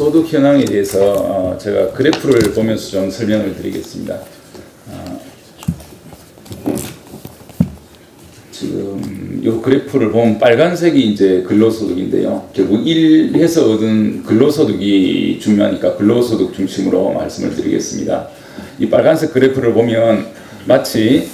소득 현황에 대해서 제가 그래프를 보면서 좀 설명을 드리겠습니다. 지금 이 그래프를 보면 빨간색이 이제 근로소득인데요. 결국 일해서 얻은 근로소득이 중요하니까 근로소득 중심으로 말씀을 드리겠습니다. 이 빨간색 그래프를 보면 마치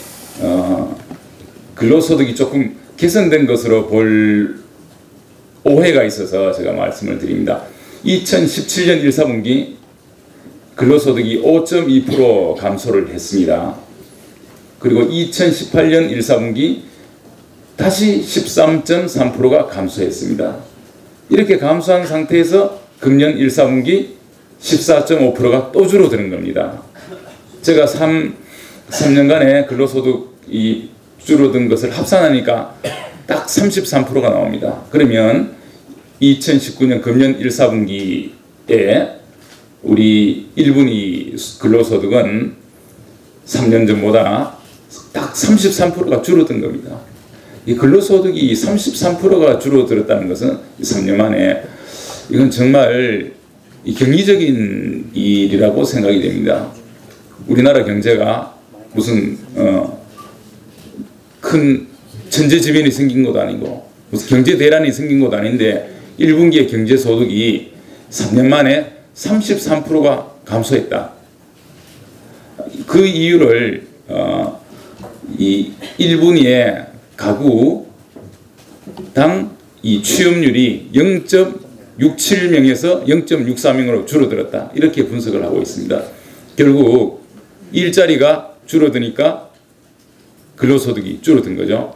근로소득이 조금 개선된 것으로 볼 오해가 있어서 제가 말씀을 드립니다. 2017년 1사분기 근로소득이 5.2% 감소를 했습니다. 그리고 2018년 1사분기 다시 13.3%가 감소했습니다. 이렇게 감소한 상태에서 금년 1사분기 14.5%가 또 줄어드는 겁니다. 제가 3년간의 근로소득이 줄어든 것을 합산하니까 딱 33%가 나옵니다. 그러면 2019년 금년 1사분기에 우리 1분위 근로소득은 3년 전보다 딱 33%가 줄어든 겁니다. 이 근로소득이 33%가 줄어들었다는 것은 3년 만에 이건 정말 경이적인 일이라고 생각이 됩니다. 우리나라 경제가 무슨 큰 천재지변이 생긴 것도 아니고 무슨 경제 대란이 생긴 것도 아닌데 1분기의 경제소득이 3년 만에 33%가 감소했다. 그 이유를 이 1분위의 가구당 이 취업률이 0.67명에서 0.64명으로 줄어들었다. 이렇게 분석을 하고 있습니다. 결국 일자리가 줄어드니까 근로소득이 줄어든 거죠.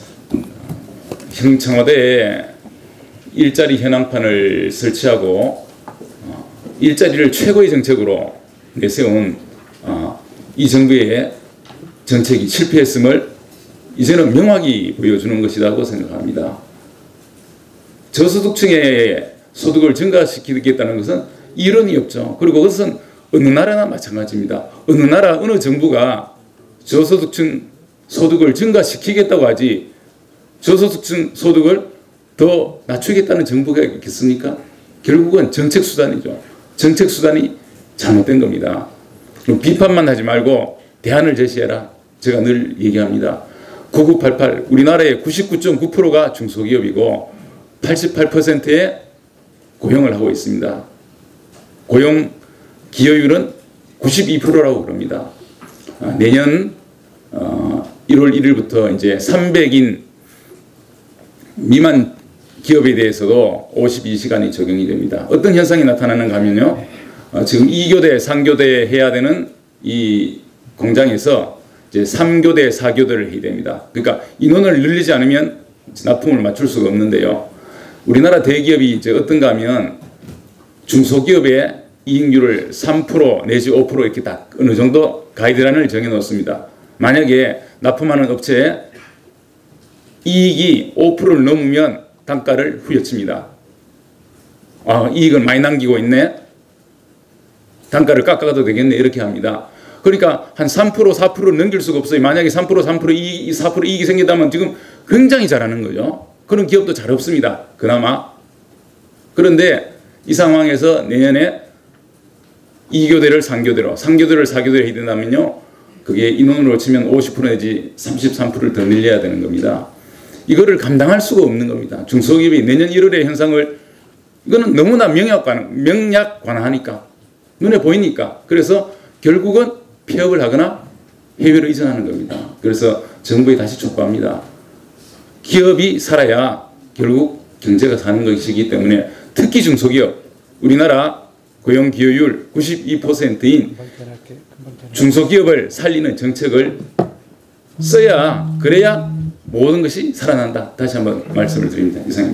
청와대에 일자리 현황판을 설치하고 일자리를 최고의 정책으로 내세운 이 정부의 정책이 실패했음을 이제는 명확히 보여주는 것이라고 생각합니다. 저소득층의 소득을 증가시키겠다는 것은 이론이 없죠. 그리고 그것은 어느 나라나 마찬가지입니다. 어느 나라 어느 정부가 저소득층 소득을 증가시키겠다고 하지 저소득층 소득을 더 낮추겠다는 정부가 있겠습니까? 결국은 정책수단이죠. 정책수단이 잘못된 겁니다. 비판만 하지 말고 대안을 제시해라. 제가 늘 얘기합니다. 9988 우리나라의 99.9%가 중소기업이고 88%의 고용을 하고 있습니다. 고용 기여율은 92%라고 그럽니다. 내년 1월 1일부터 이제 300인 미만 기업에 대해서도 52시간이 적용이 됩니다. 어떤 현상이 나타나는가 하면요. 지금 2교대, 3교대 해야 되는 이 공장에서 이제 3교대, 4교대를 해야 됩니다. 그러니까 인원을 늘리지 않으면 납품을 맞출 수가 없는데요. 우리나라 대기업이 이제 어떤가 하면 중소기업의 이익률을 3% 내지 5% 이렇게 딱 어느 정도 가이드라인을 정해 놓습니다. 만약에 납품하는 업체에 이익이 5%를 넘으면 단가를 후려칩니다. 이익을 많이 남기고 있네. 단가를 깎아도 되겠네. 이렇게 합니다. 그러니까 한 3%, 4%를 넘길 수가 없어요. 만약에 3%, 4% 이익이 생긴다면 지금 굉장히 잘하는 거죠. 그런 기업도 잘 없습니다. 그나마. 그런데 이 상황에서 내년에 2교대를 3교대로, 3교대를 4교대로 해야 된다면요. 그게 인원으로 치면 50% 내지 33%를 더 늘려야 되는 겁니다. 이거를 감당할 수가 없는 겁니다. 중소기업이 내년 1월의 현상을 이거는 너무나 명약관하니까 눈에 보이니까 그래서 결국은 폐업을 하거나 해외로 이전하는 겁니다. 그래서 정부에 다시 촉구합니다. 기업이 살아야 결국 경제가 사는 것이기 때문에 특히 중소기업 우리나라 고용 기여율 92%인 중소기업을 살리는 정책을 써야 그래야 모든 것이 살아난다. 다시 한번 말씀을 드립니다. 이상입니다.